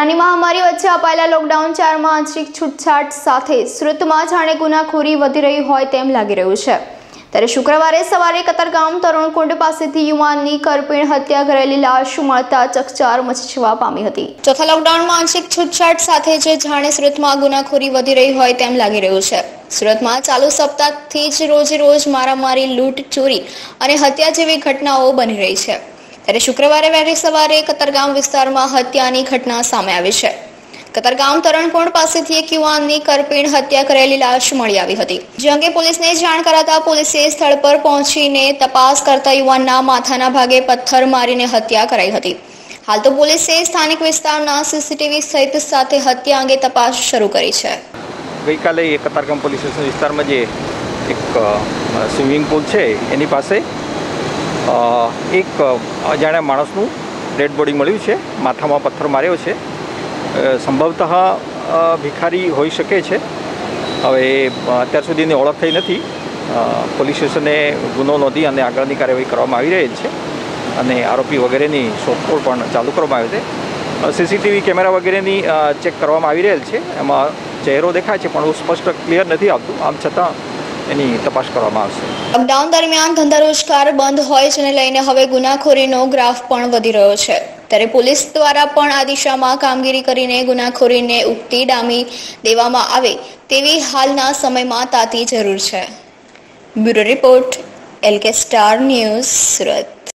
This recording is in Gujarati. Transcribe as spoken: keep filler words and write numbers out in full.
કોરોનાની મહામારી વચ્ચે અપાયેલા લોકડાઉન ચારમાં આંશિક છૂટછાટ સાથે સુરતમાં જાણે ગુનાખોરી વધી રહી હોય તેમ લાગી રહ્યું છે। ત્યારે શુક્રવારે સવારે કતારગામ તરણકુંડ પાસેથી યુવાનની કરપીણ હત્યા કરેલી લાશ મળતા ચકચાર મચી જવા પામી હતી। ચોથા લોકડાઉનમાં આંશિક છૂટછાટ સાથે જે જાણે સુરતમાં ગુનાખોરી વધી રહી હોય તેમ લાગી રહ્યું છે। સુરતમાં ચાલુ સપ્તાહથી જ રોજે રોજ મારામારી, લૂંટ, ચોરી અને હત્યા જેવી ઘટનાઓ બની રહી છે। ત્યારે શુક્રવારે વહેલી સવારે કતારગામ વિસ્તારમાં હત્યાની ઘટના સામે આવી છે। કતારગામ તરણકુંડ પાસેથી એક યુવાનની કરપીણ હત્યા કરેલી લાશ મળી આવી હતી, જે અંગે પોલીસને જાણ કરાતા પોલીસે સ્થળ પર પહોંચીને તપાસ કરતા યુવાનના માથાના ભાગે પથ્થર મારીને હત્યા કરાઈ હતી। હાલ તો પોલીસે સ્થાનિક વિસ્તારના સીસીટીવી સહિત સાથે હત્યા અંગે તપાસ શરૂ કરી છે। ગઈકાલે કતારગામ પોલીસ સ્ટેશન વિસ્તારમાં જે એક સ્વિમિંગ પુલ છે એની પાસે એક અજાણ્યા માણસનું ડેડ બોડી મળ્યું છે। માથામાં પથ્થર માર્યો છે। સંભવતઃ ભિખારી હોઈ શકે છે। હવે અત્યાર સુધીની ઓળખ થઈ નથી। પોલીસ સ્ટેશને ગુનો નોંધી અને આગળની કાર્યવાહી કરવામાં આવી રહેલ છે અને આરોપી વગેરેની શોધખોળ પણ ચાલુ કરવામાં આવી છે। સીસીટીવી કેમેરા વગેરેની ચેક કરવામાં આવી રહેલ છે। એમાં ચહેરો દેખાય છે પણ સ્પષ્ટ ક્લિયર નથી આવતું। આમ છતાં એની તપાસ કરવામાં આવશે। લોકડાઉન દરમિયાન ધંધા રોજગાર બંધ હોય જેને લઈને હવે ગુનાખોરીનો ગ્રાફ પણ વધી રહ્યો છે। ત્યારે પોલીસ દ્વારા પણ આ દિશામાં કામગીરી કરીને ગુનાખોરીને ઉગતી ડામી દેવામાં આવે તેવી હાલના સમયમાં તાતી જરૂર છે। Bureau report, L K star news, Surat.